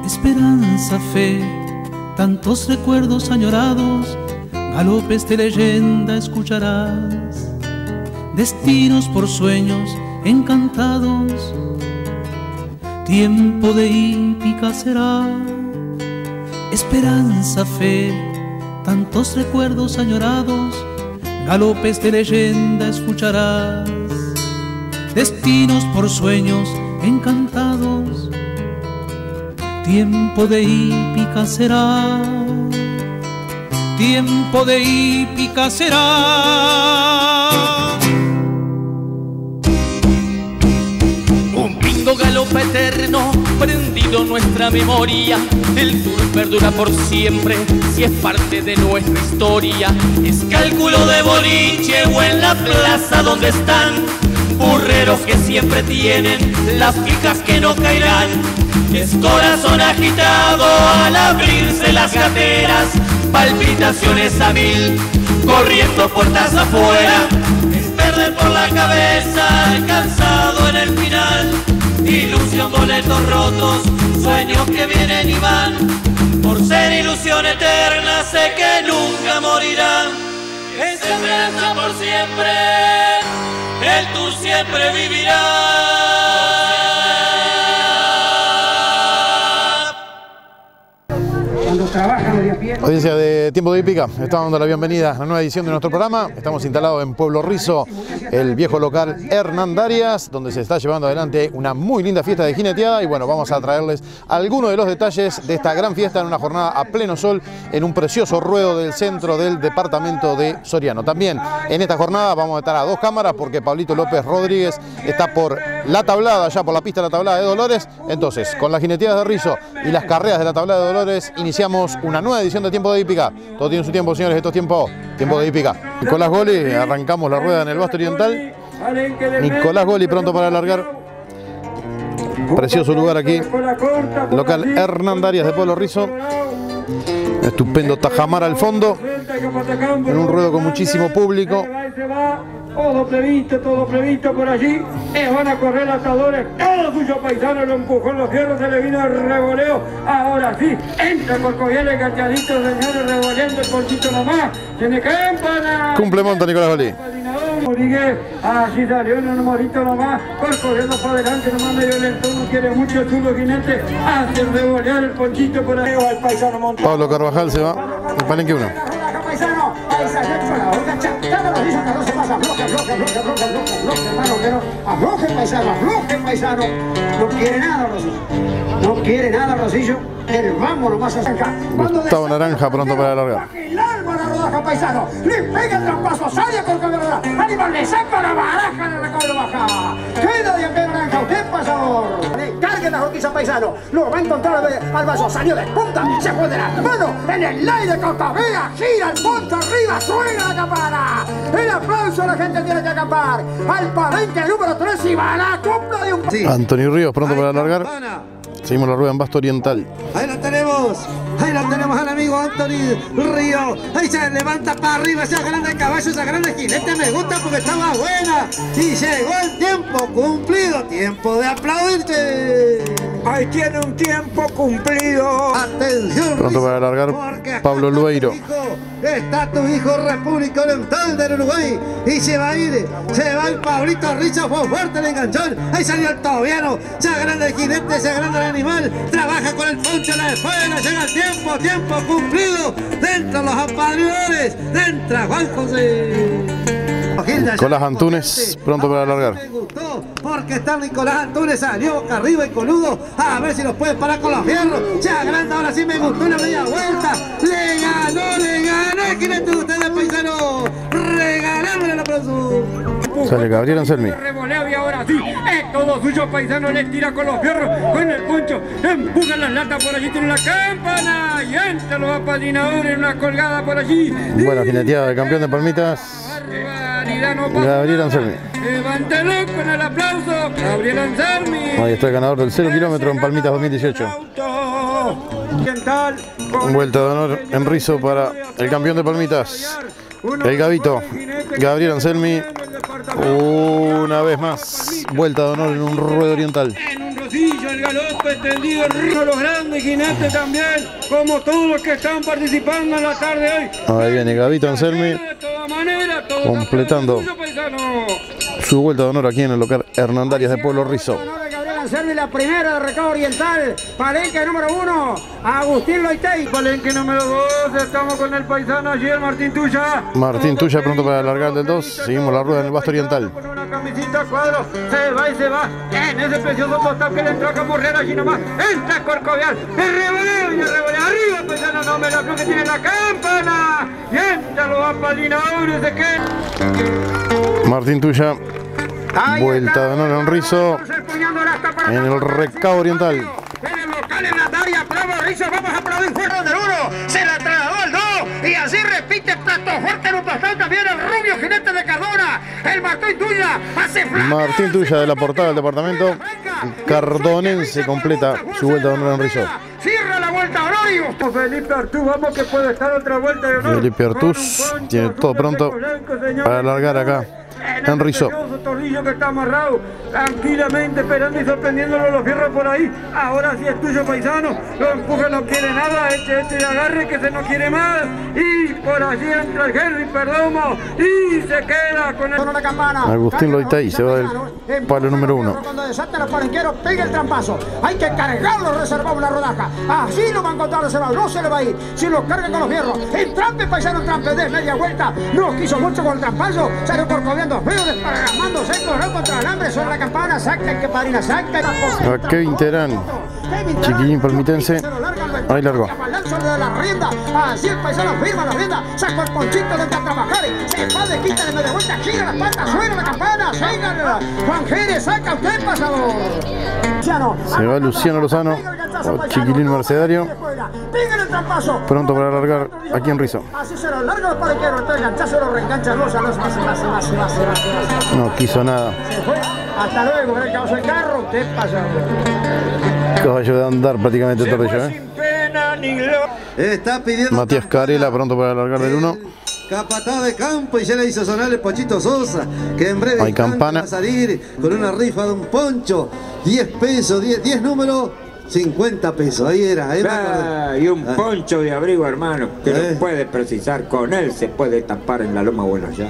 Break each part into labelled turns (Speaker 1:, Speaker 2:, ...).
Speaker 1: Esperanza, fe, tantos recuerdos añorados, galopes de leyenda escucharás, destinos por sueños encantados, tiempo de hípica será. Esperanza, fe, tantos recuerdos añorados, galopes de leyenda escucharás, destinos por sueños encantados, tiempo de hípica será, tiempo de hípica será.
Speaker 2: Un lindo galope eterno prendido en nuestra memoria, el tour perdura por siempre si es parte de nuestra historia. Es cálculo de boliche o en la plaza donde están burreros que siempre tienen las fijas que no caerán. Es corazón agitado al abrirse las gateras, palpitaciones a mil, corriendo puertas afuera. Es verde por la cabeza, cansado en el final, ilusión, boletos rotos, sueños que vienen y van. Por ser ilusión eterna sé que nunca morirán. Es esperanza por siempre, el tour siempre vivirá.
Speaker 3: Audiencia de Tiempo de Hípica, estamos dando la bienvenida a la nueva edición de nuestro programa. Estamos instalados en Pueblo Rizo, el viejo local Hernandarias, donde se está llevando adelante una muy linda fiesta de jineteada. Y bueno, vamos a traerles algunos de los detalles de esta gran fiesta en una jornada a pleno sol en un precioso ruedo del centro del departamento de Soriano. También en esta jornada vamos a estar a dos cámaras porque Pablito López Rodríguez está por la tablada, ya por la pista de la tablada de Dolores. Entonces, con las jineteadas de Rizo y las carreras de la tablada de Dolores, iniciamos una nueva edición de Tiempo de Hípica. Todo tiene su tiempo, señores, esto es tiempo de Hípica. Nicolás Goli, arrancamos la rueda en el Basto Oriental. Nicolás Goli pronto para alargar. Precioso lugar aquí, local Hernandarias de Pueblo Rizo. Estupendo tajamar al fondo, en un ruedo con muchísimo público.
Speaker 4: Todo previsto por allí. Van a correr atadores, todo suyo paisano, lo empujó en los fierros, se le vino el revoleo. Ahora sí, entra Corcoviales, cachadito, señores, revoleando el porchito nomás. Tiene campana.
Speaker 3: Cumple monta Nicolás Goli.
Speaker 4: Así salió en un morito nomás, corriendo para adelante, nomás medio lento, no quiere mucho el zurdo jinete, hace revolear el ponchito por ahí al paisano montado.
Speaker 3: Pablo Carvajal se va, el palenque 1.
Speaker 4: Paisano, ahí salió con la boca, cada los dice que no se pasa, afloje, hermano, que no, afloje paisano, no quiere nada Rosillo, no quiere nada Rosillo, el vamos nomás a sacar.
Speaker 3: Gustavo Naranja pronto para alargar.
Speaker 4: Paisano, le pega el trampazo, sale con cabeza, Aníbal le saca la baraja de recaudo baja. Queda de aquel naranja, usted pasador. Cargue la roquiza paisano, lo va a encontrar al vaso, salió de punta, se fue de la mano, en el aire Cortavea, gira el monte arriba, suena la campana. El aplauso a la gente tiene que acampar. Al palenque número 3 y va a la copla de un...
Speaker 3: Sí. Antonio Ríos pronto para alargar. Seguimos la rueda en Basto Oriental.
Speaker 5: Ahí lo tenemos al amigo Anthony Río. Ahí se levanta para arriba esa grande caballo, esa grande jinete. Me gusta porque estaba buena. Y llegó el tiempo cumplido. Tiempo de aplaudirte.
Speaker 4: Ahí tiene un tiempo cumplido.
Speaker 5: Atención.
Speaker 3: Pronto para alargar Pablo Lueiro.
Speaker 5: Está tu hijo República Oriental del Uruguay. Y se va a ir. Se va el Pablito Rizo. Fue fuerte el enganchón. Ahí salió el tobiano. Esa grande jinete, ese grande animal. Trabaja con el poncho a la escuela. Llega el tiempo cumplido. Dentro los apadrinadores. Dentro Juan José.
Speaker 3: Nicolás Antunes pronto para alargar.
Speaker 5: Me gustó porque está Nicolás Antunes, salió boca arriba y coludo. A ver si los puede parar con los fierros. Se agranda, ahora sí me gustó una media vuelta. Le ganó el jinete de ustedes, paisano. Regalámosle el aplauso.
Speaker 3: Sale Gabriel Anselmi.
Speaker 4: Revoleo y ahora sí, es todo suyo paisano, le tira con los fierros, con el poncho, empujan las latas por allí, tiene la campana y entra los apadrinadores en una colgada por allí.
Speaker 3: Buena jineteada del campeón de palmitas. Gabriel Anselmi.
Speaker 4: Levántelo con el aplauso, Gabriel Anselmi.
Speaker 3: Ahí está el ganador del 0 kilómetro en Palmitas 2018. Vuelta de honor en Rizo para el campeón de palmitas, el Gavito, Gabriel Anselmi. Una vez más, vuelta de honor en un ruedo oriental.
Speaker 6: pasillo, el galope tendido, los grandes jinetes también, como todos los que están participando en la tarde de hoy.
Speaker 3: Ahí viene Gabito Anselmi,
Speaker 6: De todas maneras,
Speaker 3: completando su vuelta de honor aquí en el local Hernandarias de Pueblo Rizo.
Speaker 4: Anselmi, la primera de Recado Oriental, palenque número 1, Agustín Loitey.
Speaker 6: Palenque número 2, estamos con el paisano allí, el Martín Tuya.
Speaker 3: Martín Tuya pronto para alargar del 2, seguimos la rueda en el Basto Oriental.
Speaker 6: Con una camisita cuadro, se va y se va, en ese precioso postap que le entró a Camorrera allí nomás, entra Corcovial, el revoleo y el revoleo, arriba paisano, no me la creo que tiene la campana, y entra los apadrinadores de que...
Speaker 3: Martín Tuya, vuelta de honor en Rizo, en el Recado Oriental.
Speaker 4: En el local en la Daria, Bravo Rizo, vamos a aplaudir fuerte del 1, se la trasladó al 2 y así repite plato fuerte en un bastón también el rubio jinete de Cardona, el Martín Tuya hace flaco.
Speaker 3: Martín Tuya de la portada del departamento cardonense completa su vuelta de honor en Rizo.
Speaker 4: Cierra la vuelta Honorio.
Speaker 6: Felipe Artús, vamos que puede estar otra vuelta de honor.
Speaker 3: Felipe Artús tiene todo pronto para alargar acá en Rizo.
Speaker 6: Tornillo que está amarrado tranquilamente esperando y sorprendiéndolo los fierros por ahí. Ahora sí es tuyo, paisano. Lo empuje, no quiere nada. Eche y agarre que se no quiere más. Y por allí entra el Henry Perdomo y se queda con el...
Speaker 4: Una campana.
Speaker 3: Agustín Loitey se va del palo número 1.
Speaker 4: Cuando desata los palenqueros, pega el trampazo. Hay que cargarlo reservado en la rodaja. Así lo va a encontrar reservado. No se le va a ir. Si lo carga con los fierros. El trampe, paisano, el trampe de media vuelta. No quiso mucho con el trampazo. Salió corcoviando. Veo desparramándose. Corrió contra el alambre. Sobre la campana. Saca el que padrina. Saca el...
Speaker 3: A Kevin Terán, chiquillín palmitense. Ahí largó.
Speaker 4: De la rienda, así el paisano firma la rienda, saca el ponchito de a trabajar, se va de quita de media vuelta, gira las patas, suena la campana, siga Juan Jerez, saca usted pasador.
Speaker 3: Se va Luciano Lozano, o chiquilín mercedario, pronto para alargar aquí en Rizo.
Speaker 4: Así se lo larga los palenqueros, entonces enganchazo, lo reengancha, no se va.
Speaker 3: No quiso nada.
Speaker 4: Se fue, hasta luego, el caballo del carro, usted pasador.
Speaker 3: Caballo de andar prácticamente todo ello,
Speaker 5: Está pidiendo
Speaker 3: Matías Carela pronto para alargar del 1.
Speaker 5: capataz de campo y ya le hizo sonar el Pochito Sosa, que en breve
Speaker 3: Hay campana.
Speaker 5: va a salir con una rifa de un poncho, 10 pesos, 10 números, 50 pesos, ahí era. Ahí
Speaker 7: y un poncho de abrigo, hermano, que no puede precisar, con él se puede tapar en la loma buena ya.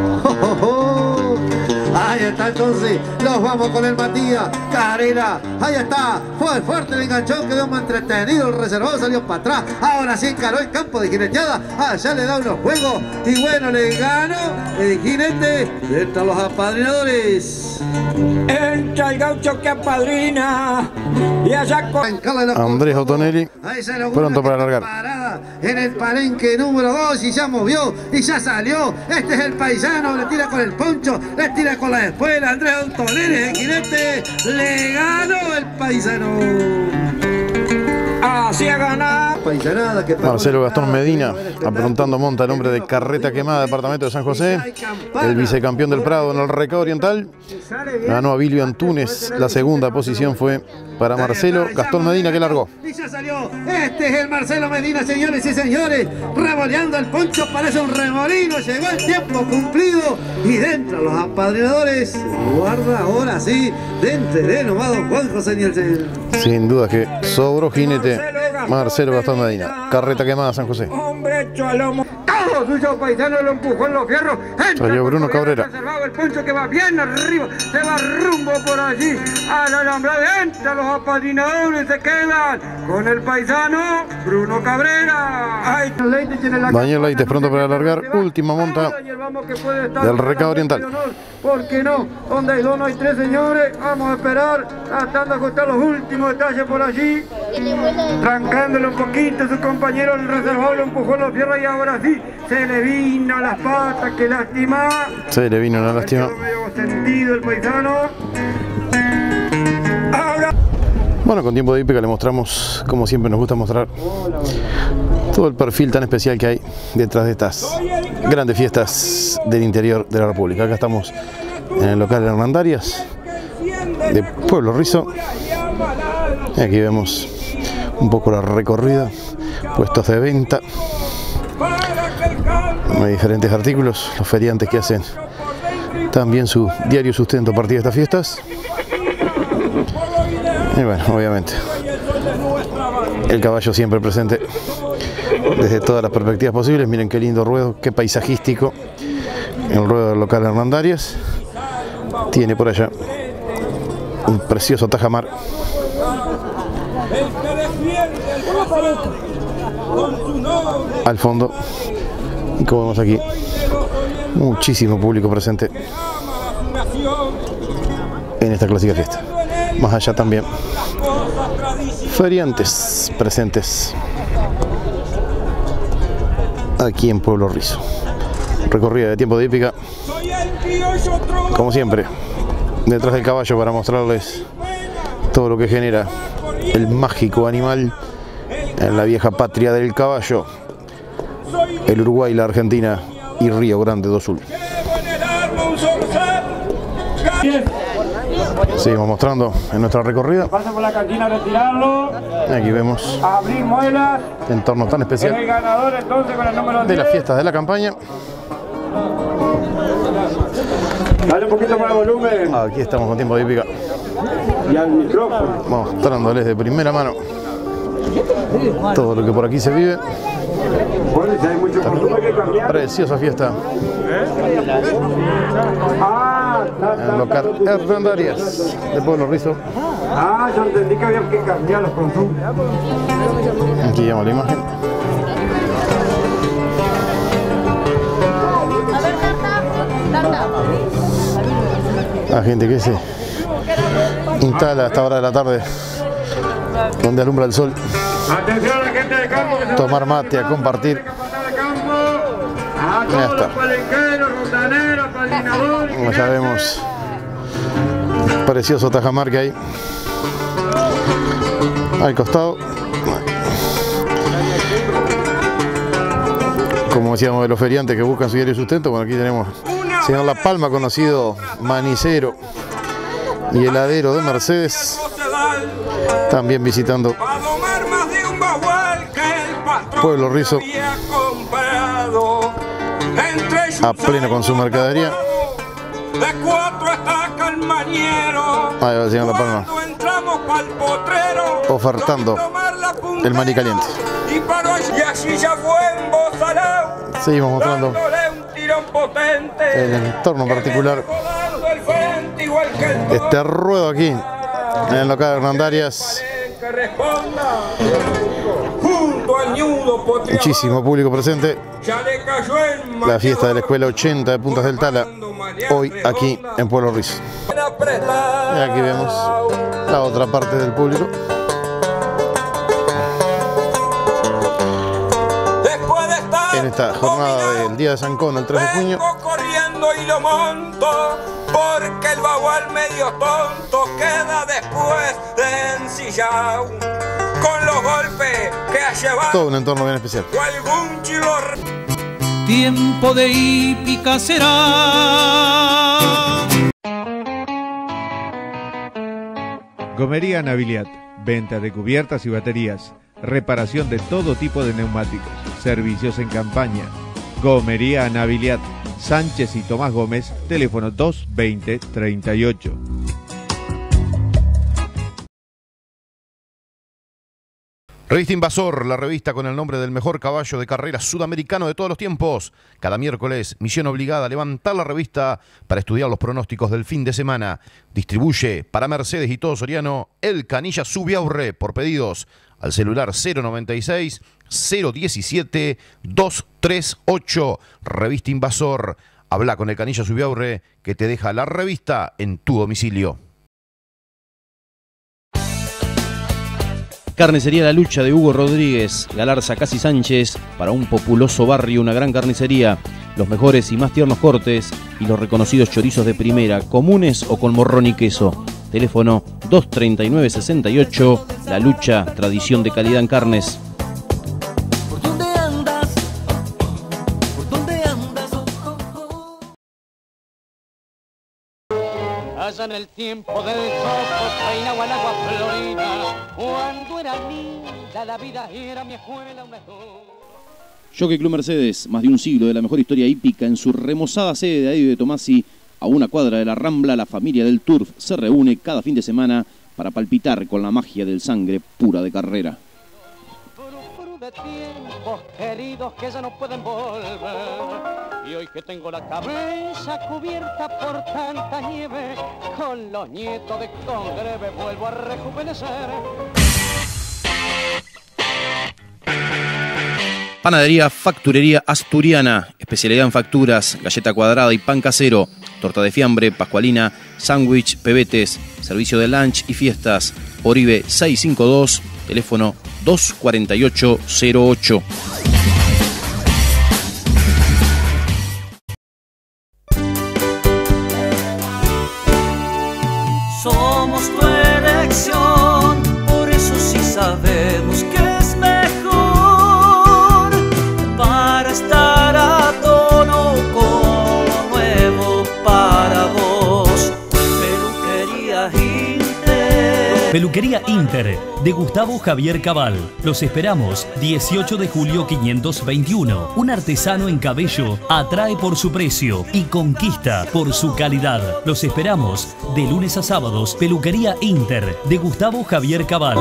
Speaker 5: Ahí está entonces, nos vamos con el Matías Carela, ahí está, fue fuerte el enganchón, quedó más entretenido, el reservado salió para atrás, ahora sí encaró el campo de jineteada, allá le da unos juegos y bueno, le ganó el jinete de los apadrinadores.
Speaker 7: Entra el gaucho que apadrina y allá con...
Speaker 3: Andrés Otonelli, pronto para alargar.
Speaker 5: En el palenque número 2 y ya movió y ya salió. Este es el paisano, le tira con el poncho, le tira con la espuela. Andrés Antonelli, el jinete, le ganó el paisano.
Speaker 7: Así a ganar.
Speaker 3: Marcelo Gastón Medina, aprontando monta el hombre de Carreta Quemada, departamento de San José. El vicecampeón del Prado en el Recado Oriental. Ganó a Bilio Antunes. La segunda posición fue para Marcelo Gastón Medina, que largó.
Speaker 5: Y ya salió. Este es el Marcelo Medina, señores y señores. Revoleando el poncho, parece un remolino. Llegó el tiempo cumplido. Y dentro los apadrinadores. Guarda ahora sí. Dentro de nomás don Juan José Nielsen.
Speaker 3: Sin duda que sobró jinete Marcelo Gastón Medina. Carreta Quemada, San José.
Speaker 7: Hombre hecho a lomo.
Speaker 6: Todo suyo paisano lo empujó en los fierros.
Speaker 3: Salió Bruno Cabrera.
Speaker 6: El poncho que va bien arriba, se va rumbo por allí a la alambrada. Entra los apadrinadores, se quedan con el paisano Bruno Cabrera. Ay,
Speaker 3: Daniel Leites pronto para alargar. Última monta del Recado Oriental.
Speaker 6: ¿Por qué no? Donde hay dos, no hay tres, señores. Vamos a esperar, tratando de ajustar los últimos detalles por allí. Trancándole un poquito, su compañero el reservado lo empujó en los fierros y ahora sí se le vino las patas, que lástima.
Speaker 3: Se le vino la lástima.
Speaker 6: Medio sentido el paisano. Ahora.
Speaker 3: Bueno, con tiempo de hípica le mostramos, como siempre nos gusta mostrar, todo el perfil tan especial que hay detrás de estas grandes fiestas del interior de la República. Acá estamos en el local Hernandarias de Pueblo Rizo. Y aquí vemos un poco la recorrida, puestos de venta, hay diferentes artículos, los feriantes que hacen también su diario sustento a partir de estas fiestas. Y bueno, obviamente, el caballo siempre presente desde todas las perspectivas posibles. Miren qué lindo ruedo, qué paisajístico. El ruedo del local Hernandarias. Tiene por allá un precioso tajamar. Al fondo, y como vemos aquí, muchísimo público presente en esta clásica fiesta. Más allá también, feriantes presentes aquí en Pueblo Rizo. Recorrida de tiempo de hípica, como siempre, detrás del caballo para mostrarles todo lo que genera el mágico animal en la vieja patria del caballo, el Uruguay, la Argentina y Río Grande do Sul. Seguimos mostrando en nuestra recorrida.
Speaker 6: Pasa por la cantina a retirarlo.
Speaker 3: Aquí vemos
Speaker 6: Abrir muelas.
Speaker 3: entorno tan especial
Speaker 6: El ganador entonces con el número 10.
Speaker 3: de las fiestas de la campaña.
Speaker 6: Dale un poquito más de volumen.
Speaker 3: Aquí estamos con tiempo de hípica,
Speaker 6: Y al micrófono.
Speaker 3: mostrándoles de primera mano todo lo que por aquí se vive.
Speaker 6: Bueno, si hay mucho consumo hay que cambiar.
Speaker 3: Preciosa fiesta en el local
Speaker 6: Ah,
Speaker 3: Hernandarias de Pueblo Rizo.
Speaker 6: yo entendí que había que cambiar los consumos.
Speaker 3: Aquí vemos la imagen. La gente que se instala a esta hora de la tarde, donde alumbra el sol,
Speaker 6: Atención a la gente de campo que se
Speaker 3: tomar mate, a compartir.
Speaker 6: A
Speaker 3: Ya
Speaker 6: todos
Speaker 3: está.
Speaker 6: los palenqueros, rotaneros, padrinadores.
Speaker 3: Como ya vemos, precioso tajamar que hay al costado. Como decíamos, de los feriantes que buscan su diario sustento. Bueno, aquí tenemos señor La Palma, conocido manicero y heladero de Mercedes, también visitando Pueblo Rizo a pleno con su mercadería. Ahí va el señor La Palma ofertando el maní caliente. Seguimos mostrando el entorno particular de este ruedo aquí en el local Hernandarias. Muchísimo público presente. La fiesta de la escuela 80 de Puntas del Tala, hoy aquí en Pueblo Rizo. Y aquí vemos la otra parte del público. En esta jornada del Día de San Cono, el 3 de junio.
Speaker 8: Corriendo y lo monto, porque el bagual medio tonto queda después de ensillado, con los golpes que ha llevado.
Speaker 3: Todo un entorno bien especial.
Speaker 8: O algún chilo.
Speaker 1: Tiempo de hípica será.
Speaker 9: Gomería Naviliat, venta de cubiertas y baterías, reparación de todo tipo de neumáticos, servicios en campaña. Gomería Naviliat, Sánchez y Tomás Gómez, teléfono 220-38.
Speaker 3: Revista Invasor, la revista con el nombre del mejor caballo de carrera sudamericano de todos los tiempos. Cada miércoles, misión obligada, levantar la revista para estudiar los pronósticos del fin de semana. Distribuye para Mercedes y todo Soriano el Canilla Subiaurre por pedidos al celular 096 017 238. Revista Invasor. Habla con el Canilla Subiaurre que te deja la revista en tu domicilio.
Speaker 10: Carnicería La Lucha de Hugo Rodríguez, Galarza Casi Sánchez, para un populoso barrio, una gran carnicería, los mejores y más tiernos cortes y los reconocidos chorizos de primera, comunes o con morrón y queso. Teléfono 239-68, La Lucha, tradición de calidad en carnes.
Speaker 11: ¿Por dónde andas? ¿Por dónde andas?
Speaker 2: Allá en el tiempo del Sopo, peinaba el agua florida. Cuando era linda la vida era mi escuela una
Speaker 10: Jockey Club Mercedes, más de un siglo de la mejor historia hípica en su remozada sede de ahí de Tomasi, a una cuadra de la Rambla. La familia del Turf se reúne cada fin de semana para palpitar con la magia del sangre pura de carrera.
Speaker 2: De tiempos queridos que ya no pueden volver, y hoy que tengo la cabeza cubierta por tanta nieve, con los nietos de Congreve vuelvo a rejuvenecer.
Speaker 10: Panadería Facturería Asturiana, especialidad en facturas, galleta cuadrada y pan casero, torta de fiambre, pascualina, sándwich, pebetes, servicio de lunch y fiestas. Oribe 652, teléfono 24808.
Speaker 11: Somos tu elección, por eso sí sabemos que es mejor para estar a tono con lo nuevo para vos. Peluquería Inter.
Speaker 12: Peluquería Inter, de Gustavo Javier Cabal. Los esperamos 18 de julio 521. Un artesano en cabello atrae por su precio y conquista por su calidad. Los esperamos de lunes a sábados. Peluquería Inter, de Gustavo Javier Cabal.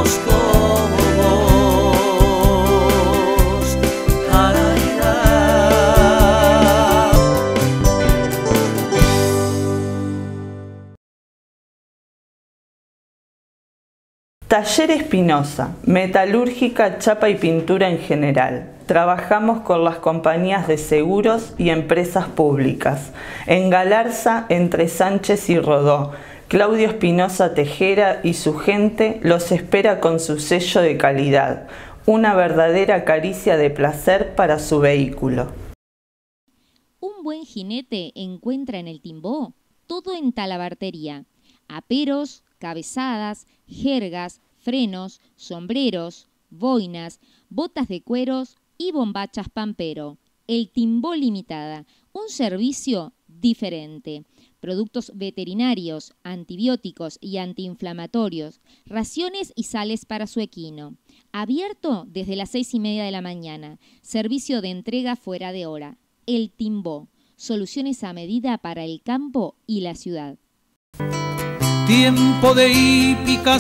Speaker 13: Taller Espinosa, metalúrgica, chapa y pintura en general. Trabajamos con las compañías de seguros y empresas públicas. En Galarza, entre Sánchez y Rodó. Claudio Espinosa Tejera y su gente los espera con su sello de calidad. Una verdadera caricia de placer para su vehículo.
Speaker 14: Un buen jinete encuentra en el Timbó todo en Talabartería. Aperos, cabezadas, jergas, frenos, sombreros, boinas, botas de cueros y bombachas Pampero. El Timbó Limitada, un servicio diferente. Productos veterinarios, antibióticos y antiinflamatorios, raciones y sales para su equino. Abierto desde las 6:30 de la mañana. Servicio de entrega fuera de hora. El Timbó, soluciones a medida para el campo y la ciudad.
Speaker 1: Tiempo de hípica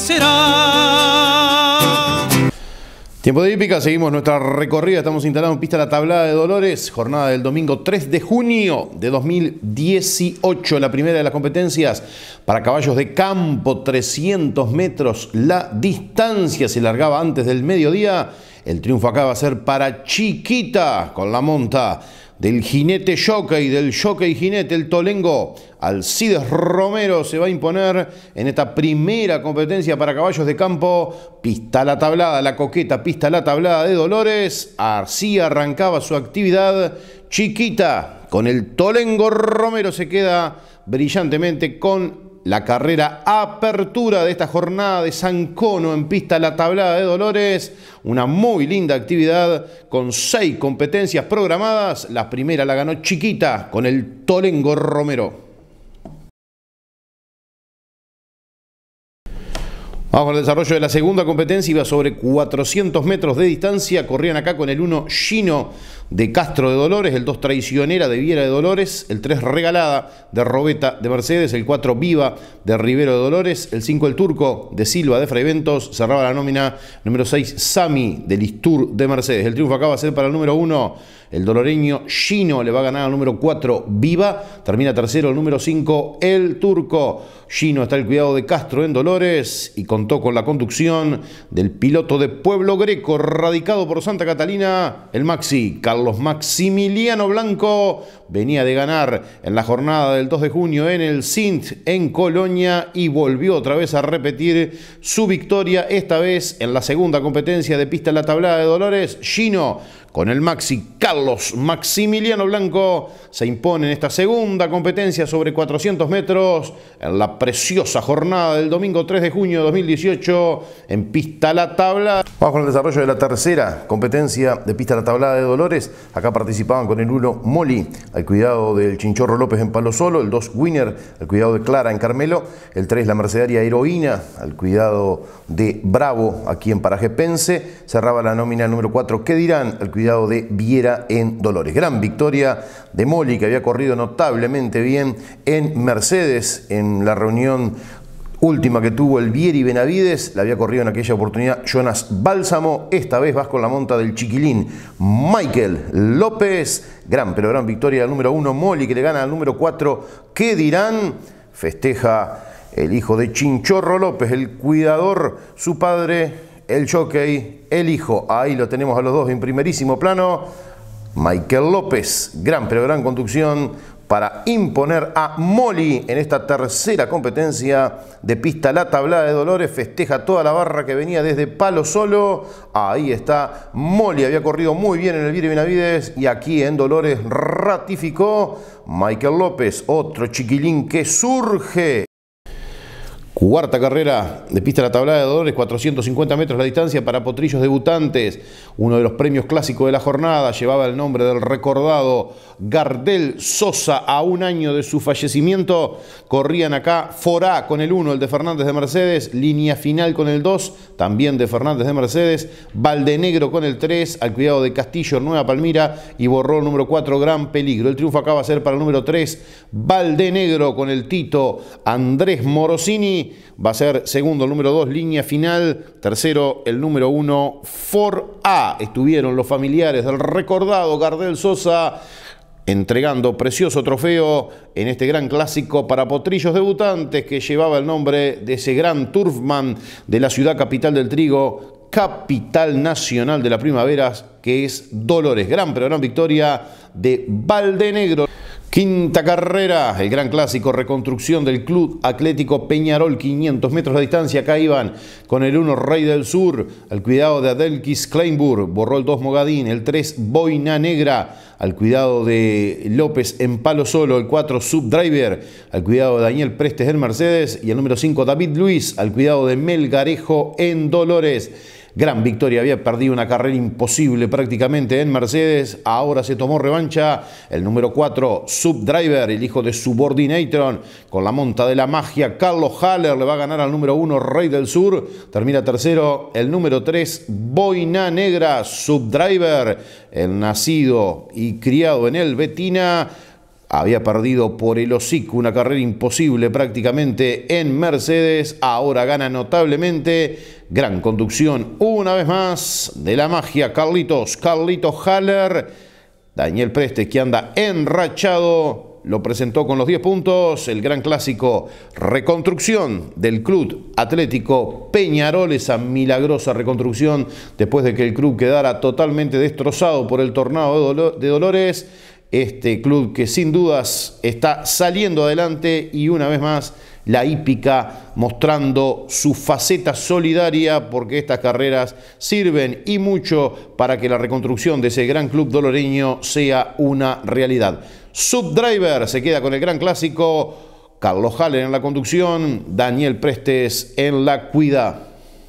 Speaker 1: será.
Speaker 3: Tiempo de hípica, seguimos nuestra recorrida, estamos instalados en pista La Tablada de Dolores, jornada del domingo 3 de junio de 2018, la primera de las competencias para caballos de campo, 300 metros, la distancia se largaba antes del mediodía, el triunfo acá va a ser para Chiquita, con la monta del jinete jockey, del jockey jinete, el tolengo Alcides Romero se va a imponer en esta primera competencia para caballos de campo. Pista La Tablada, la coqueta pista La Tablada de Dolores. Así arrancaba su actividad Chiquita. Con el tolengo Romero se queda brillantemente con la carrera apertura de esta jornada de San Cono en pista La Tablada de Dolores. Una muy linda actividad con 6 competencias programadas. La primera la ganó Chiquita con el tolengo Romero. Vamos con el desarrollo de la segunda competencia. Iba sobre 400 metros de distancia. Corrían acá con el 1 Gino de Castro de Dolores, el 2 Traicionera de Viera de Dolores, el 3 Regalada de Robeta de Mercedes, el 4 Viva de Rivero de Dolores, el 5 El Turco de Silva de Fraiventos. Cerraba la nómina número 6 Sami de Listur de Mercedes. El triunfo acá va a ser para el número 1 el doloreño Gino, le va a ganar al número 4 Viva. Termina tercero el número 5 El Turco. Gino está al cuidado de Castro en Dolores y contó con la conducción del piloto de Pueblo Greco, radicado por Santa Catalina, el Maxi Carlos Maximiliano Blanco. Venía de ganar en la jornada del 2 de junio en el Sint en Colonia y volvió otra vez a repetir su victoria, esta vez en la segunda competencia de pista en La Tablada de Dolores. Gino con el Maxi Carlos Maximiliano Blanco se impone en esta segunda competencia sobre 400 metros en la preciosa jornada del domingo 3 de junio de 2018 en pista La Tablada. Vamos con el desarrollo de la tercera competencia de pista La Tablada de Dolores. Acá participaban con el 1 Moli al cuidado del Chinchorro López en Palo Solo, el 2 Winner al cuidado de Clara en Carmelo, el 3 la Mercedaria Heroína al cuidado de Bravo aquí en Paraje Pense. Cerraba la nómina número 4 ¿Qué dirán? Al cuidado de Viera en Dolores. Gran victoria de Moli, que había corrido notablemente bien en Mercedes en la reunión Última que tuvo el Vieri Benavides, la había corrido en aquella oportunidad Jonas Bálsamo. Esta vez vas con la monta del chiquilín Michael López. Gran, pero gran victoria del número 1 Molly, que le gana al número 4 ¿Qué dirán? Festeja el hijo de Chinchorro López, el cuidador, su padre, el jockey, el hijo. Ahí lo tenemos a los dos en primerísimo plano. Michael López, gran, pero gran conducción para imponer a Molly en esta tercera competencia de pista La Tablada de Dolores. Festeja toda la barra que venía desde Palo Solo. Ahí está Molly, había corrido muy bien en el Vieri Benavides y aquí en Dolores ratificó Michael López, otro chiquilín que surge. Cuarta carrera de pista La Tablada de Dolores, 450 metros la distancia para potrillos debutantes. Uno de los premios clásicos de la jornada llevaba el nombre del recordado Gardel Sosa. A un año de su fallecimiento corrían acá Forá con el 1, el de Fernández de Mercedes, Línea Final con el 2, también de Fernández de Mercedes, Valdenegro con el 3, al cuidado de Castillo, Nueva Palmira, y borró el número 4, Gran Peligro. El triunfo acaba de ser para el número 3, Valdenegro con el Tito Andrés Morosini. Va a ser segundo el número 2, Línea Final. Tercero el número 1, For A. Estuvieron los familiares del recordado Gardel Sosa entregando precioso trofeo en este gran clásico para potrillos debutantes que llevaba el nombre de ese gran turfman de la ciudad capital del trigo, capital nacional de la primavera, que es Dolores. Gran, pero gran victoria de Valdenegro. Quinta carrera, el gran clásico, reconstrucción del Club Atlético Peñarol, 500 metros de distancia. Acá iban con el 1 Rey del Sur, al cuidado de Adelkis Kleinburg, borró el 2 Mogadín, el 3 Boina Negra, al cuidado de López en Palo Solo, el 4 Subdriver, al cuidado de Daniel Prestes del Mercedes, y el número 5 David Luis, al cuidado de Melgarejo en Dolores. Gran victoria, había perdido una carrera imposible prácticamente en Mercedes, ahora se tomó revancha. El número 4, Subdriver, el hijo de Subordinator, con la monta de la magia, Carlos Haller, le va a ganar al número 1, Rey del Sur. Termina tercero el número 3, Boina Negra, Subdriver, el nacido y criado en el Betina. Había perdido por el hocico una carrera imposible prácticamente en Mercedes, ahora gana notablemente. Gran conducción una vez más de la magia, Carlito Haller. Daniel Prestes, que anda enrachado, lo presentó con los 10 puntos. El gran clásico, reconstrucción del Club Atlético Peñarol, esa milagrosa reconstrucción después de que el club quedara totalmente destrozado por el tornado de Dolores. Este club que sin dudas está saliendo adelante, y una vez más la hípica mostrando su faceta solidaria, porque estas carreras sirven y mucho para que la reconstrucción de ese gran club doloreño sea una realidad. Subdriver se queda con el gran clásico, Carlos Haller en la conducción, Daniel Prestes en la cuida.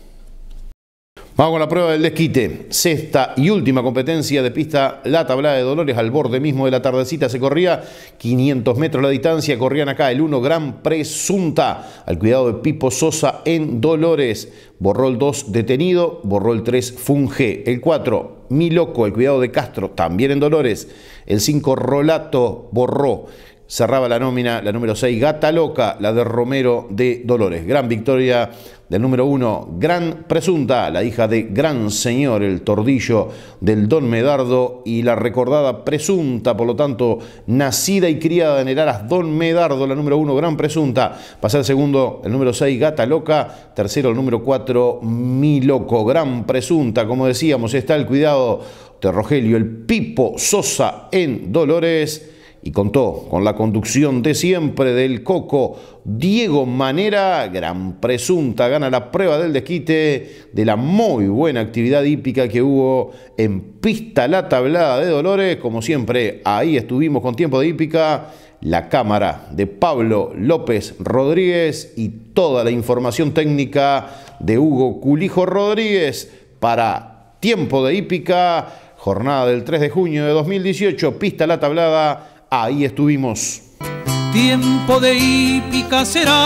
Speaker 3: Vamos con la prueba del desquite, sexta y última competencia de pista La Tablada de Dolores. Al borde mismo de la tardecita se corría 500 metros la distancia. Corrían acá el 1 Gran Presunta, al cuidado de Pipo Sosa en Dolores. Borró el 2 Detenido, borró el 3 Funge, el 4 Mi Loco, al cuidado de Castro, también en Dolores. El 5 Rolato, borró. Cerraba la nómina la número 6 Gata Loca, la de Romero de Dolores. Gran victoria del número 1 Gran Presunta, la hija de Gran Señor, el tordillo del Don Medardo, y la recordada Presunta, por lo tanto nacida y criada en el Aras Don Medardo, la número 1 Gran Presunta. Pasa el segundo el número 6 Gata Loca, tercero el número 4 Mi Loco. Gran Presunta, como decíamos, está el cuidado de Rogelio el Pipo Sosa en Dolores. Y contó con la conducción de siempre del Coco Diego Manera. Gran Presunta gana la prueba del desquite de la muy buena actividad hípica que hubo en pista La Tablada de Dolores. Como siempre, ahí estuvimos con Tiempo de Hípica, la cámara de Pablo López Rodríguez y toda la información técnica de Hugo Culijo Rodríguez para Tiempo de Hípica, jornada del 3 de junio de 2018, pista La Tablada. Ahí estuvimos.
Speaker 1: Tiempo de hípica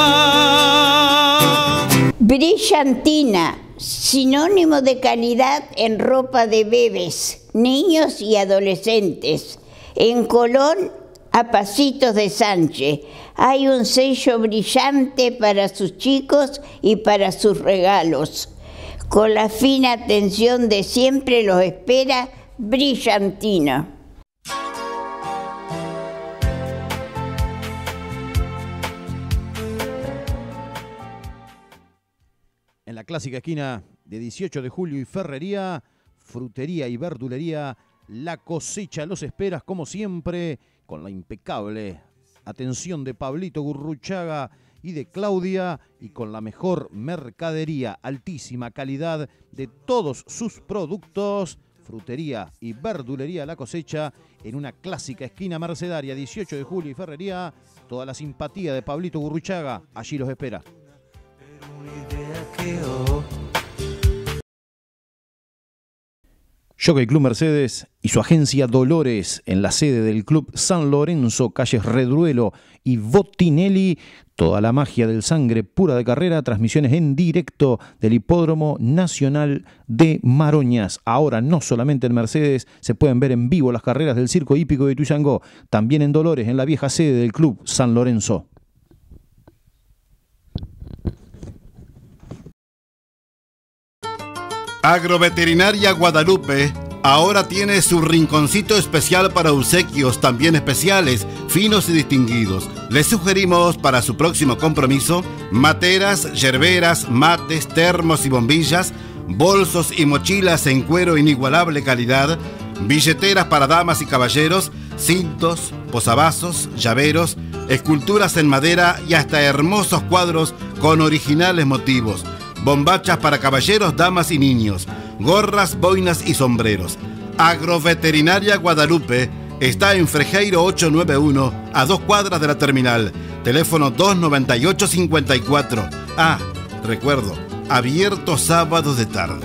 Speaker 1: será.
Speaker 15: Brillantina, sinónimo de calidad en ropa de bebés, niños y adolescentes. En Colón, a pasitos de Sánchez. Hay un sello brillante para sus chicos y para sus regalos. Con la fina atención de siempre los espera Brillantina.
Speaker 10: En la clásica esquina de 18 de julio y Ferrería, frutería y verdulería, La Cosecha los esperas como siempre, con la impecable atención de Pablito Gurruchaga y de Claudia, y con la mejor mercadería, altísima calidad de todos sus productos. Frutería y verdulería La Cosecha, en una clásica esquina mercedaria, 18 de julio y Ferrería. Toda la simpatía de Pablito Gurruchaga allí los espera. Jockey Club Mercedes y su agencia Dolores, en la sede del Club San Lorenzo, calles Redruelo y Bottinelli. Toda la magia del sangre pura de carrera, transmisiones en directo del Hipódromo Nacional de Maroñas. Ahora no solamente en Mercedes se pueden ver en vivo las carreras del Circo Hípico de Ituzaingó, también en Dolores, en la vieja sede del Club San Lorenzo.
Speaker 16: Agroveterinaria Guadalupe ahora tiene su rinconcito especial para obsequios también especiales, finos y distinguidos. Les sugerimos para su próximo compromiso materas, yerberas, mates, termos y bombillas, bolsos y mochilas en cuero inigualable calidad, billeteras para damas y caballeros, cintos, posavasos, llaveros, esculturas en madera y hasta hermosos cuadros con originales motivos. Bombachas para caballeros, damas y niños, gorras, boinas y sombreros. Agroveterinaria Guadalupe está en Frejeiro 891, a 2 cuadras de la terminal. Teléfono 298-54. Ah, recuerdo, abierto sábados de tarde.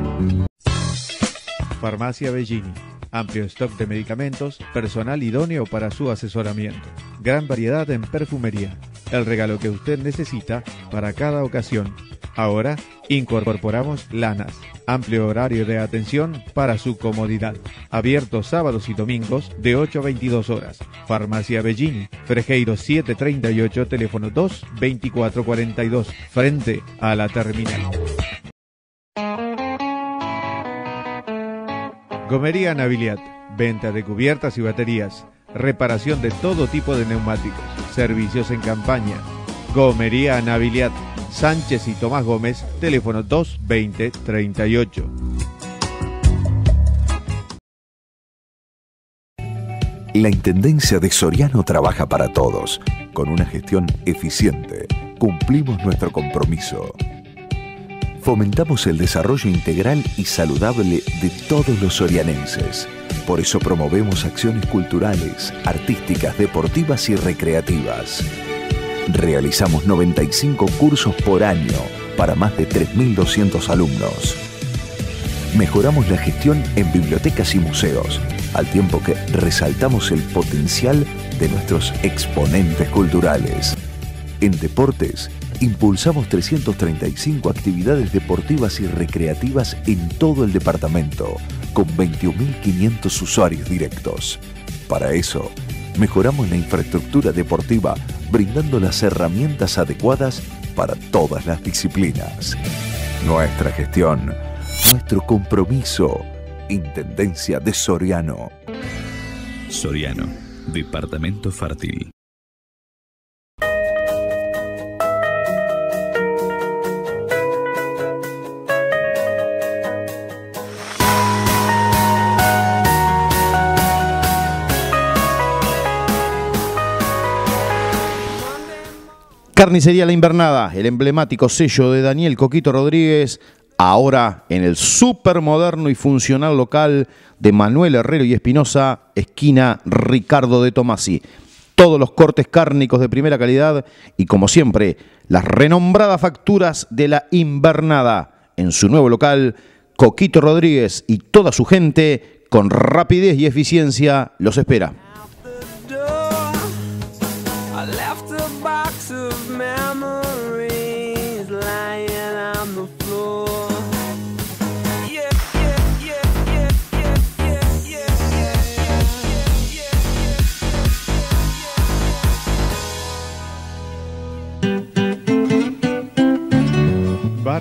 Speaker 9: Farmacia Bellini. Amplio stock de medicamentos, personal idóneo para su asesoramiento. Gran variedad en perfumería. El regalo que usted necesita para cada ocasión. Ahora incorporamos lanas. Amplio horario de atención para su comodidad. Abierto sábados y domingos de 8 a 22 horas. Farmacia Bellini, Frejeiro 738, teléfono 2-2442, frente a la terminal. Gomería Naviliat, venta de cubiertas y baterías, reparación de todo tipo de neumáticos, servicios en campaña. Gomería Naviliat, Sánchez y Tomás Gómez, teléfono 220-38.
Speaker 17: La Intendencia de Soriano trabaja para todos. Con una gestión eficiente, cumplimos nuestro compromiso. Fomentamos el desarrollo integral y saludable de todos los sorianenses. Por eso promovemos acciones culturales, artísticas, deportivas y recreativas. Realizamos 95 cursos por año para más de 3.200 alumnos. Mejoramos la gestión en bibliotecas y museos, al tiempo que resaltamos el potencial de nuestros exponentes culturales. En deportes, impulsamos 335 actividades deportivas y recreativas en todo el departamento, con 21.500 usuarios directos. Para eso, mejoramos la infraestructura deportiva, brindando las herramientas adecuadas para todas las disciplinas. Nuestra gestión, nuestro compromiso. Intendencia de Soriano.
Speaker 18: Soriano, Departamento Fértil.
Speaker 10: Carnicería La Invernada, el emblemático sello de Daniel Coquito Rodríguez, ahora en el supermoderno y funcional local de Manuel Herrero y Espinosa, esquina Ricardo de Tomasi. Todos los cortes cárnicos de primera calidad y, como siempre, las renombradas facturas de La Invernada. En su nuevo local, Coquito Rodríguez y toda su gente, con rapidez y eficiencia, los espera.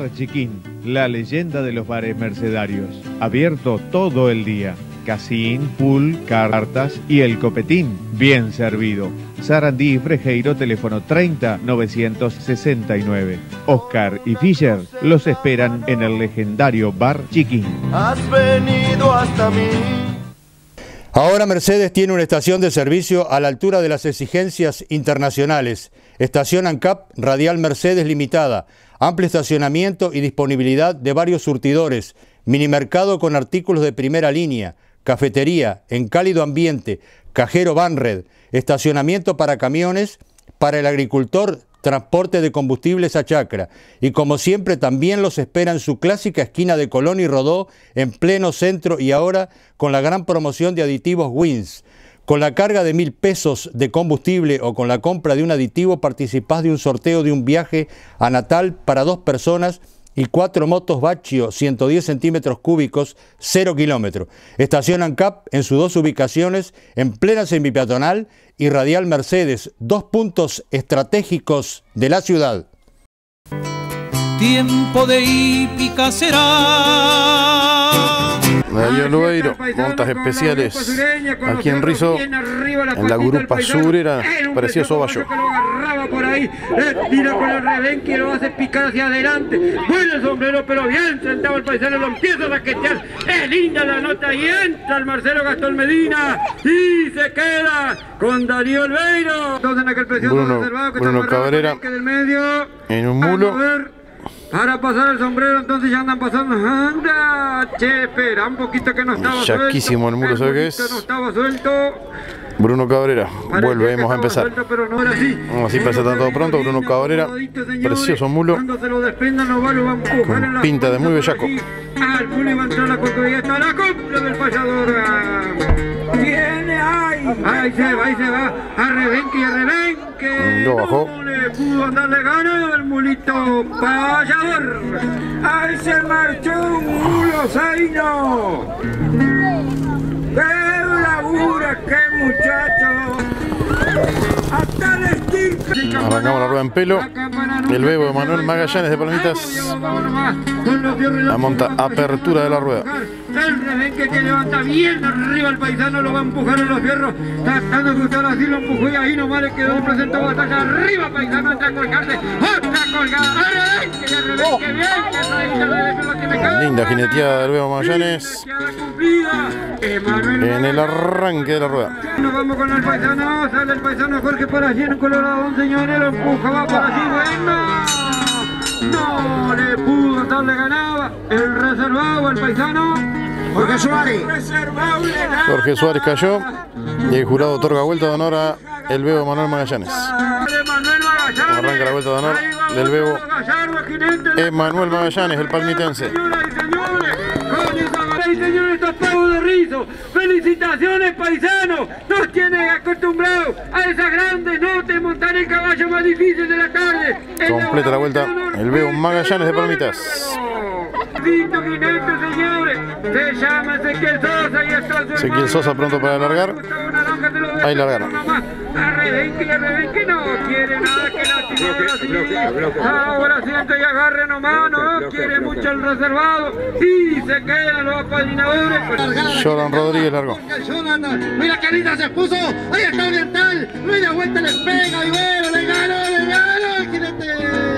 Speaker 9: Bar Chiquín, la leyenda de los bares mercedarios. Abierto todo el día. Casín, pool, cartas y el copetín. Bien servido. Sarandí y Frejeiro, teléfono 30-969. Oscar y Fischer los esperan en el legendario Bar Chiquín.
Speaker 19: Has venido hasta mí.
Speaker 20: Ahora Mercedes tiene una estación de servicio a la altura de las exigencias internacionales. Estación ANCAP Radial Mercedes Limitada. Amplio estacionamiento y disponibilidad de varios surtidores. Minimercado con artículos de primera línea. Cafetería en cálido ambiente. Cajero Banred. Estacionamiento para camiones. Para el agricultor, transporte de combustibles a chacra. Y como siempre también los espera en su clásica esquina de Colón y Rodó, en pleno centro, y ahora con la gran promoción de aditivos Wins. Con la carga de 1.000 pesos de combustible o con la compra de un aditivo participás de un sorteo de un viaje a Natal para 2 personas y 4 motos Baccio 110 centímetros cúbicos, 0 kilómetros. Estación ANCAP en sus 2 ubicaciones, en plena semipeatonal y Radial Mercedes, 2 puntos estratégicos de la ciudad.
Speaker 1: Tiempo de hípica será.
Speaker 3: Darío Loeiro, montas especiales aquí en Rizo, en la Grupa Surera, precioso Bayo.
Speaker 6: Por ahí, tira con el rebenque y lo hace picar hacia adelante. Bueno el sombrero, pero bien sentado el paisano, lo empieza a raquetear. Es linda la nota y entra el Marcelo Gastón Medina y se queda con Darío Loeiro. Entonces en aquel precioso reservado que
Speaker 3: Bruno Cabrera
Speaker 6: del medio.
Speaker 3: En un mulo.
Speaker 6: Para pasar el sombrero, entonces ya andan pasando. Anda, che, espera, un poquito que no estaba suelto.
Speaker 3: Yaquísimo el mulo, ¿sabe qué es?
Speaker 6: No estaba suelto.
Speaker 3: Bruno Cabrera, volvemos a empezar.
Speaker 6: Suelto, pero no era así.
Speaker 3: Así pasa todo pronto, Bruno Cabrera, precioso mulo,
Speaker 6: Cuando se lo desprendan, lo van a empujar en la
Speaker 3: pinta de muy bellaco.
Speaker 6: Al mulo y va a entrar la coca y está la compra del payador. Viene, ahí se va, a rebenque.
Speaker 3: Lo bajó.
Speaker 6: No le pudo andarle ganado el mulito payador. Ahí se marchó un mulo zaino. ¡Qué labura, qué muchacho! ¡Hasta el estirpe!
Speaker 3: Arrancamos la rueda en pelo. El bebo de Manuel Magallanes de Palomitas. La monta apertura de la rueda.
Speaker 6: El rebenque que levanta bien arriba el paisano, lo va a empujar en los fierros, tratando de gustar así, lo empujó y ahí nomás le quedó el presente batalla. Arriba paisano, entra a colgarse, otra colgada, rebenque, y el rebenque bien, que lo tiene cara.
Speaker 3: Linda jineteada del bebo Magallanes en el arranque de la rueda.
Speaker 6: Nos vamos con el paisano, sale el paisano Jorge por allí en Colorado, señores, lo empuja, va por allí, bueno. No le pudo, tal le ganaba el reservado, el paisano.
Speaker 4: Jorge Suárez.
Speaker 3: Jorge Suárez cayó y el jurado otorga vuelta de honor a el bebo Manuel Magallanes. Arranca la vuelta de honor del bebo Emanuel Magallanes, el palmitense.
Speaker 6: Señores, estos pavos de Rizo, felicitaciones paisanos, nos tienen acostumbrados a esas grandes notas, montar el caballo más difícil de la tarde.
Speaker 3: Completa la vuelta el bebo Magallanes de Palmitas.
Speaker 6: Lindo jinete, señores, se llama Ezequiel Sosa y está su
Speaker 3: Ezequiel Sosa pronto para largar. Ahí largaron.
Speaker 6: A rebenque no quiere nada que la tire. Ahora siente y agarre nomás, no quiere mucho el reservado y se quedan los apadrinadores.
Speaker 3: Jordan Rodríguez largó.
Speaker 5: Mira qué linda se puso, ahí está Oriental, media vuelta les pega y bueno, le ganó el jinete.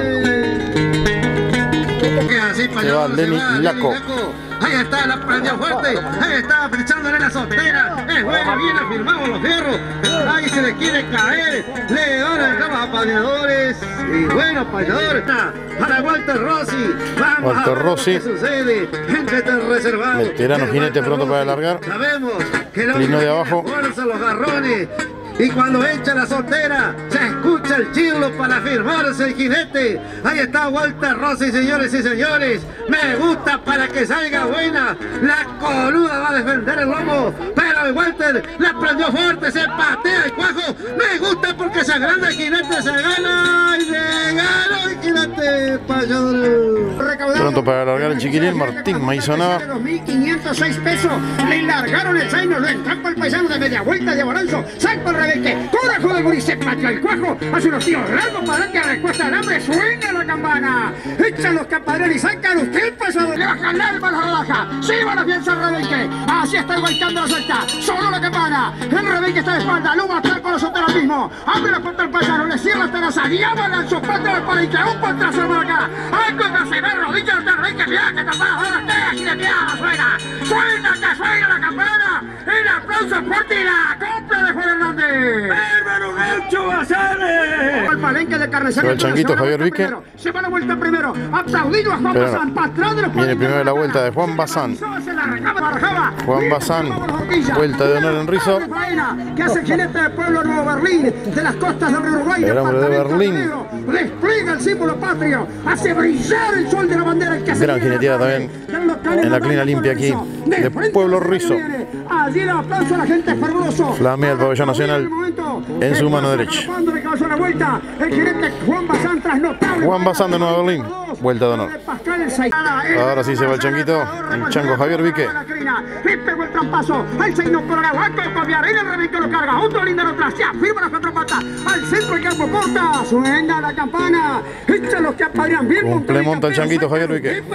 Speaker 3: Se va Lenny Laco.
Speaker 5: Ahí está, la prendió fuerte. Ahí está, echándole la soltera. Es bueno, bien afirmado los fierros. Ahí se le quiere caer. Le dan el ramo a apadrinadores. Y bueno, payadores. Para Walter Rossi. Vamos
Speaker 3: Walter
Speaker 5: a ver
Speaker 3: Rossi.
Speaker 5: qué sucede. Gente del reservado.
Speaker 3: Veterano jinete pronto para largar.
Speaker 5: Sabemos que el
Speaker 3: Lino de abajo.
Speaker 5: fuerza los garrones. Y cuando echa la soltera, se escucha el chirlo para firmarse el jinete. Ahí está Walter Rossi, señores y señores. Me gusta para que salga buena. La coluda va a defender el lomo, pero el Walter la prendió fuerte, se patea el cuajo. Me gusta porque se agranda el jinete, se gana y le gana el jinete, payador.
Speaker 3: Pronto Pronto para alargar el chiquilín, Martín Maizonaba.
Speaker 4: 2.506 pesos. Le largaron el zaino, lo entrampó el paisano de media vuelta de Boranzo. Saco el rebeque. Corajo de Gurí, se pateó el cuajo. Hace unos tiros largos para adelante, respuesta al hambre. Suena la campana. Echan los campadrones y sacan usted el pasador. Le baja el arma, la rodaja. Se van a fianza el rebeque. Así está igualcando la suelta. Solo la campana. El rebeque está de espalda. Lo va a estar con los otros mismos. Abre la puerta al paisano. Le cierra la taraza. Guiaba la sopata del palenque. Un patrazo por acá. Ay, contra se ve rodilla del rebeque. Viaje tapado. Ahora está jineteada. Suena. Suena que suena la campana. El aplauso fuerte y la copla de Juan Hernández. ¡Hermano Gaucho Basares! El palenque de Carnicería.
Speaker 3: El changuito Javier Vique.
Speaker 4: Se va la vuelta primero. Aplaudido a Juan Bazán. Patrón de los
Speaker 3: viene primero la vuelta de Juan Bazán. Juan Bazán. Vuelta de honor en Rizo.
Speaker 4: Que hace el jinete del pueblo Nuevo Berlín. De las costas del Uruguay.
Speaker 3: El hombre de Berlín.
Speaker 4: Despliega el símbolo patrio. Hace brillar el sol de la bandera.
Speaker 3: Gran jineteada también en la clina limpia aquí de Pueblo Rizo.
Speaker 4: Allí el aplauso a la gente fervoroso.
Speaker 3: Flamea el pabellón nacional en su mano derecha. Juan Bazán de Nueva Berlín. Vuelta de honor. Ahora sí se va el changuito. El chango Javier Vique.
Speaker 4: Le pegó el trampazo. El seino por el aguanto. Copiar. El rebeque lo carga. Otro lindo atrás. Ya firma las cuatro patas. Al centro el campo corta. Suena la campana. Echa los que apadrían bien.
Speaker 3: Complementa el changuito Javier Vique.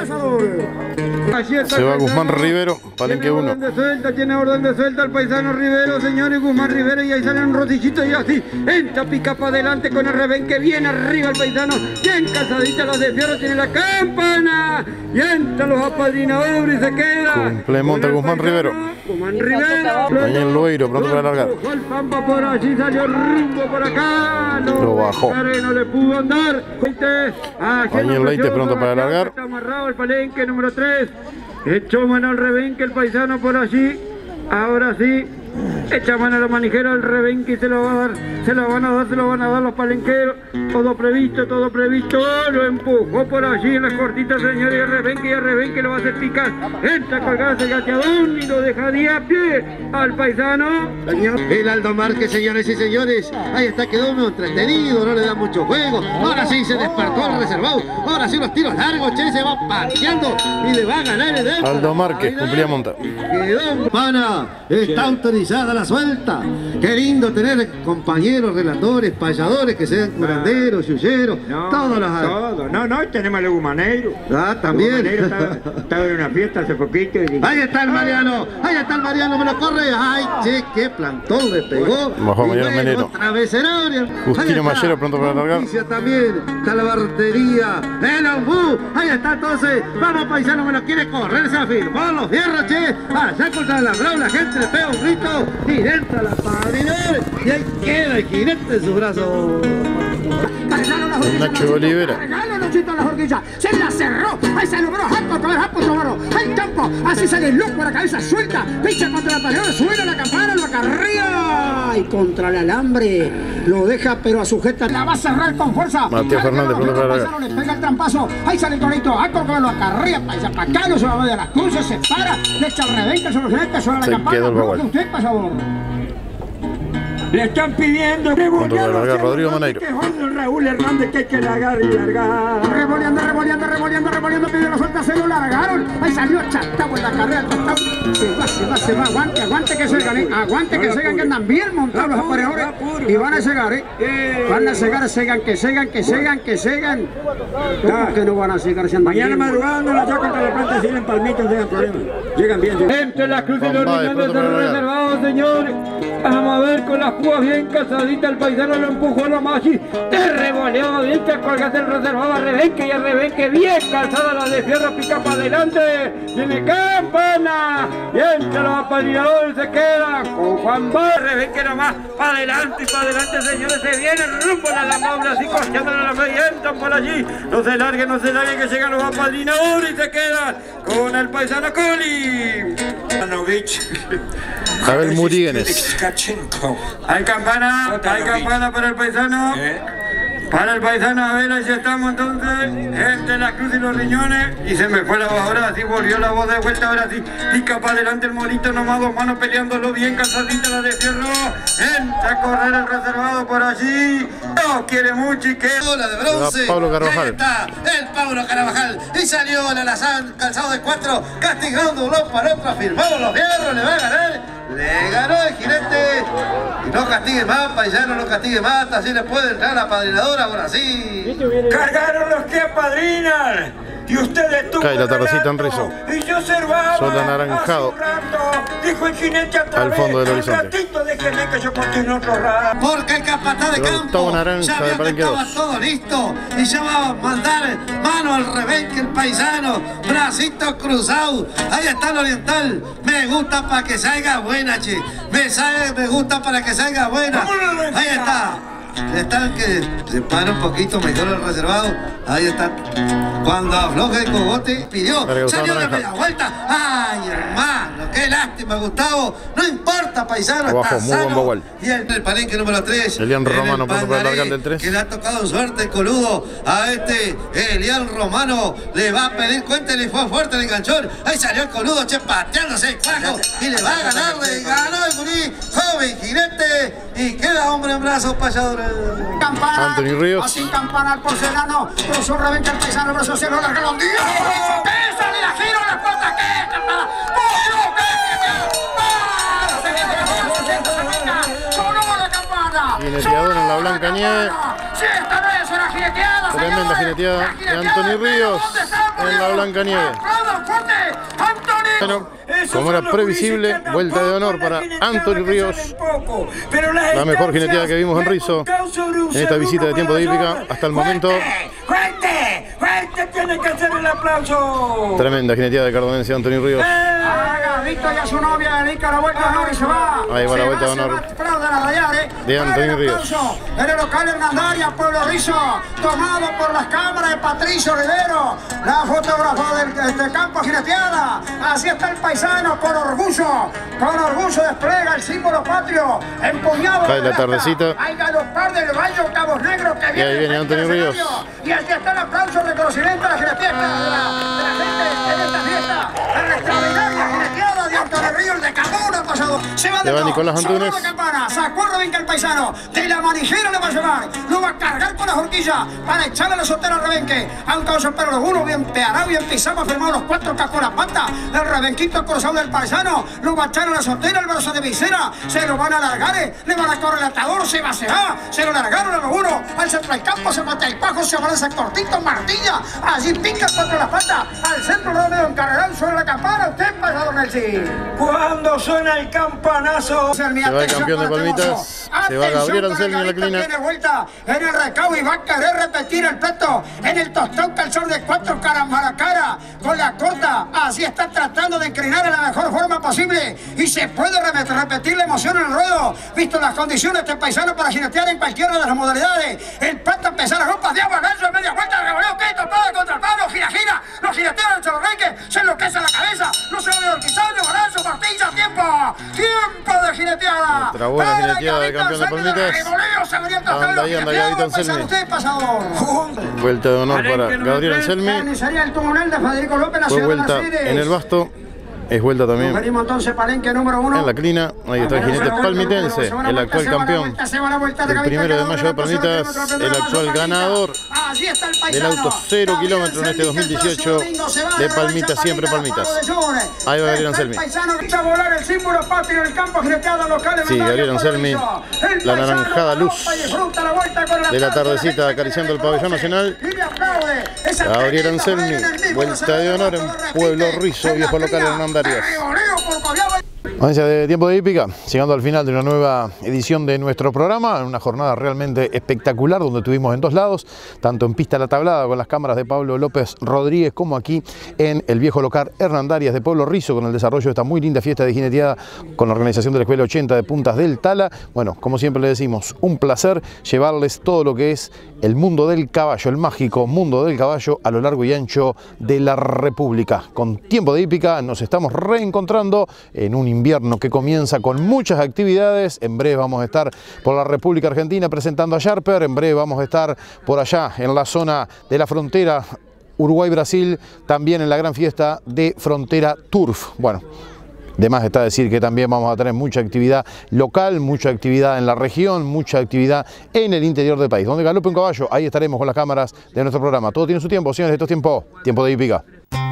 Speaker 3: Se va Guzmán Rivero. Palenque 1.
Speaker 6: Tiene orden de suelta el paisano Rivero, señores. Guzmán Rivero. Y ahí sale un rodillito y así. Entra, pica para adelante con el rebenque. Bien arriba el paisano. Bien calzadita la de fierro. Tiene la campana. Y entra los apadrinadores y se queda.
Speaker 3: Complementa Guzmán Rivero.
Speaker 6: Guzmán Rivero.
Speaker 3: Daniel Loeiro, pronto para alargar.
Speaker 6: El Pampa por allí, salió el rumbo por acá.
Speaker 3: Lo bajó.
Speaker 6: No le pudo andar.
Speaker 3: Daniel Leite pronto para alargar.
Speaker 6: Está amarrado el palenque número 3. Echó mano al rebenque el paisano por allí. Ahora sí. Echa mano a la manijera del rebenque y se lo va a dar. Se lo van a dar los palenqueros. Todo previsto. Lo empujó por allí en las cortitas, señores. Y el rebenque lo va a hacer picar. Entra a colgarse el gateadón y lo dejaría a pie al paisano.
Speaker 5: El Aldo Márquez, señores y señores. Ahí está, quedó uno entretenido, no le da mucho juego. Ahora sí se despertó el reservado. Ahora sí los tiros largos, Che se va parqueando y le va a ganar el dedo.
Speaker 3: Aldo Márquez, cumplía monta.
Speaker 5: Quedó pana, está autorizada la suelta. Qué lindo tener compañeros, relatores, payadores que sean curanderos, yuyeros, todos los...
Speaker 7: No, tenemos el Gumanero.
Speaker 5: Ah, también.
Speaker 7: Estaba en una fiesta hace poquito.
Speaker 5: Ahí está el Mariano, me lo corre. Ay, che, qué plantón le pegó.
Speaker 3: Bajó Mariano Menero.
Speaker 5: Otra vez
Speaker 3: Justino Mayero pronto para alargar.
Speaker 5: También está la bartería. El ombú. Ahí está entonces. Vamos, paisano, me lo quiere correr. Se afirmó los fierros, che. Allá contra el alambrado la gente le pega un grito y entra la padrinera. Y ahí queda el jinete en sus brazos.
Speaker 3: Nacho Olivera.
Speaker 4: Se la cerró. Ahí se logró. Japo, el campo. Así sale el loco por la cabeza suelta. Picha contra la pared. Suena la campana. Lo acarrea. Y contra el alambre. Lo deja, pero a sujeta. La va a cerrar con fuerza.
Speaker 3: Matías Fernández.
Speaker 4: Le pega el trampazo. Ahí sale el torito. Lo acarrea. Para acá. No se va de las cruces. Se para. Le echa el rebenque. Sobre la jinete. Suena la campana.
Speaker 3: Quedó el bagual.
Speaker 4: Usted, pasador.
Speaker 6: Le están pidiendo
Speaker 3: Rodrigo Maneiro.
Speaker 6: Raúl Hernández que hay que largar y largar.
Speaker 4: Revoleando, pide la suelta, se lo largaron. Ahí salió Chatabo en la carrera. Se va. Aguante que se gane. Aguante que segan, que andan bien montados los aparejadores. Y van a cegar, Van a cegar, que segan. ¿Cómo que no van a cegar?
Speaker 6: Mañana madrugando la chocan contra la planta, siguen palmitos, no tengan problemas. Llegan bien. Entre las cruces de los riñones de reservados, señores. Vamos a ver con las púas bien calzaditas. El paisano lo empujó a la machi. Te revoleó bien que colgaste el reservado a rebenque. Y el rebenque bien calzada la de fierro. Pica para adelante. Tiene campana. Y entre los apadrinadores se queda con Juan Bar. Rebenque nomás. Para adelante, señores. Se viene rumbo a la mobla. Así costeando la media. Y entran por allí. No se larguen, que llegan los apadrinadores. Y se quedan con el paisano Coli.
Speaker 3: Abel Muríguez.
Speaker 6: Hay campana para el paisano. Para el paisano Abela ya estamos entonces, gente de la cruz y los riñones, y se me fue la voz, ahora sí volvió la voz de vuelta, ahora sí, pica para adelante el monito nomás, dos manos peleándolo bien, cansadita la de fierro, entra a correr el reservado por allí, no quiere mucho y que...
Speaker 5: La de bronce,
Speaker 3: Pablo Carvajal.
Speaker 5: ahí está, el Pablo Carvajal, y salió el Alazán, calzado de 4, castigándolo para otro, firmado los fierros, le va a ganar. Le ganó el jinete y no castigue más, paisano, no castigue más, así le puede entrar la padrinadora, ahora sí.
Speaker 6: Cargaron los que apadrinan. Y ustedes tú.
Speaker 3: Cae la tardecita en Rizo.
Speaker 6: Y yo observaba.
Speaker 3: Sol anaranjado.
Speaker 6: Dijo el jinete
Speaker 3: al fondo del horizonte.
Speaker 6: Ratito, déjeme que yo continúe otro rato.
Speaker 5: Porque el capataz de campo
Speaker 3: naranja
Speaker 5: ya vio que estaba todo listo y ya va a mandar mano al rebenque el paisano, bracito cruzado. Ahí está el oriental. Me gusta para que salga buena, che. Me gusta para que salga buena. Ahí está. Están que se para un poquito mejor el reservado. Ahí está. Cuando afloja el cogote, pidió. Salió de media vuelta. Ay, hermano, qué lástima, Gustavo. No importa, paisano.
Speaker 3: Abajo,
Speaker 5: está
Speaker 3: muy buen
Speaker 5: sano.
Speaker 3: bagual.
Speaker 5: Y el palenque número 3.
Speaker 3: Elian Romano pronto para largar del 3.
Speaker 5: Que le ha tocado suerte el coludo a este Elian Romano. Le va a pedir cuenta y le fue fuerte el enganchón. Ahí salió el coludo, che, pateándose el cuajo. Y le va a ganar. Le ganó el gurí. Joven jinete. Y queda hombre en brazos payadores.
Speaker 4: Campana,
Speaker 3: Anthony Ríos.
Speaker 4: o sin campana al porcelano, cruzó un rebenque el paisano, brazo hacia lo larga, ¡Dios! ¡Pesa ni la giro, la puerta que campana! ¡Sonó la campana!
Speaker 3: Jineteador en la blanca nieve.
Speaker 4: ¡Sí, esta vez una jineteada!
Speaker 3: Tremenda jineteada de Anthony Ríos en la blanca nieve. Bueno, como era previsible, vuelta de honor para Anthony Ríos. La mejor jineteada que vimos en Rizo en esta visita de tiempo de hípica hasta el momento.
Speaker 6: ¡Fuerte! Tiene que hacer el aplauso.
Speaker 3: Tremenda jineteada de Cardonense Anthony Ríos.
Speaker 4: Víctor y a su novia dedica la vuelta de honor y se va.
Speaker 3: Ahí va la vuelta de honor de Anthony Ríos.
Speaker 4: En el local Hernandaria, Pueblo Rizo, tomado por las cámaras de Patricio Rivero, la fotógrafa del campo jineteada. Así está el paisano con orgullo despliega el símbolo patrio, empuñado.
Speaker 3: Cae la tardecita.
Speaker 4: Hay galopar del Valle Cabos Negros que viene.
Speaker 3: Y ahí viene Anthony Ríos.
Speaker 4: Y aquí está el aplauso, reconocimiento a la jineteada de la gente en esta fiesta. En la extraordinaria jineteada de Anthony Ríos de Camona pasado. Se va de
Speaker 3: va Nicolás Antunes.
Speaker 4: la campana, sacó el rebenque el paisano. De la manijera le va a llevar. Lo va a cargar con la horquilla para echarle la soltera al rebenque. Aunque vamos a esperar los uno bien pearado, bien pisado, firmado los 4 cascos la pata. El rebenquito cruzado del paisano. Lo va a echar a la soltera, el brazo de visera. Se lo van a alargar, le van a correr el atador, se va. Se lo largaron a los uno. Al centro del campo se mata el pajo, se abraza cortito, martilla. Allí pica contra la pata. Al centro lo veo encarregado sobre la campana. Usted pasa, don Nelsi.
Speaker 6: Cuando suena el campanazo.
Speaker 3: Se va el campeón de palmitas. Se va Gabriel Anselmi en la clina.
Speaker 4: Tiene vuelta en el recao y va a querer repetir el peto en el tostón calzón de 4 caras mala cara con la corta. Así está tratando de inclinar en la mejor forma posible y se puede repetir la emoción en el ruedo. Visto las condiciones de este paisano para jinetear en cualquiera de las modalidades. El pato empezar a ropas de agua, ganso en media vuelta, revoleo, pito, pado contra el palo, gira. Los jinetean en Chorrenque, se enloquece la cabeza. No se ve orquizado, balazo, martilla, tiempo de jineteada.
Speaker 3: Otra buena jineteada de campeón de palmitas. Anda ahí, anda Gabriel Anselmi. Vuelta de honor para Gabriel Anselmi. Fue vuelta en el basto. Es vuelta también
Speaker 4: venimos entonces palenque número 1
Speaker 3: en la clina. Ahí está el jinete palmitense, el actual campeón del 1 de mayo de Palmitas, el actual ganador del auto 0 kilómetros en este 2018 de Palmitas, siempre Palmitas. Ahí va Gabriel Anselmi. Sí, Gabriel Anselmi, la naranjada luz de la tardecita acariciando el pabellón nacional. Gabriel Anselmi, vuelta de honor en Pueblo Rizo, viejo local Hernandaria. Audiencia de Tiempo de Hípica, llegando al final de una nueva edición de nuestro programa, una jornada realmente espectacular donde tuvimos en 2 lados, tanto en pista la tablada con las cámaras de Pablo López Rodríguez como aquí en el viejo local Hernandarias de Pueblo Rizo con el desarrollo de esta muy linda fiesta de jineteada con la organización de la Escuela 80 de Puntas del Tala. Bueno, como siempre le decimos, un placer llevarles todo lo que es el mundo del caballo, el mágico mundo del caballo a lo largo y ancho de la República. Con Tiempo de Hípica nos estamos reencontrando en un invierno que comienza con muchas actividades. En breve vamos a estar por la República Argentina presentando a Sharper, en breve vamos a estar por allá en la zona de la frontera Uruguay-Brasil, también en la gran fiesta de Frontera Turf. Bueno, de más está decir que también vamos a tener mucha actividad local, mucha actividad en la región, mucha actividad en el interior del país. Donde galope un caballo, ahí estaremos con las cámaras de nuestro programa. Todo tiene su tiempo, señores, esto es tiempo de hípica.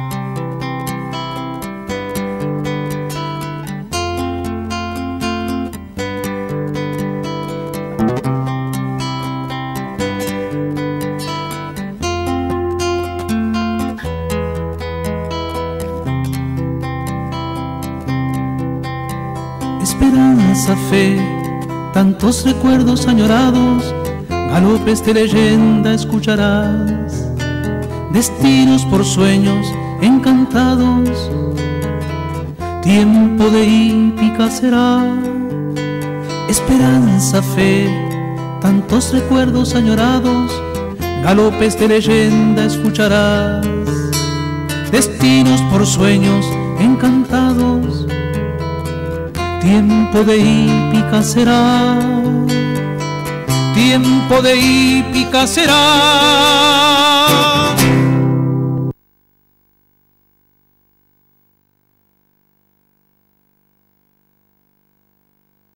Speaker 1: Esperanza, fe, tantos recuerdos añorados, galopes de leyenda escucharás, destinos por sueños encantados, tiempo de hípica será. Esperanza, fe, tantos recuerdos añorados, galopes de leyenda escucharás, destinos por sueños encantados, tiempo de hípica será, tiempo de hípica será.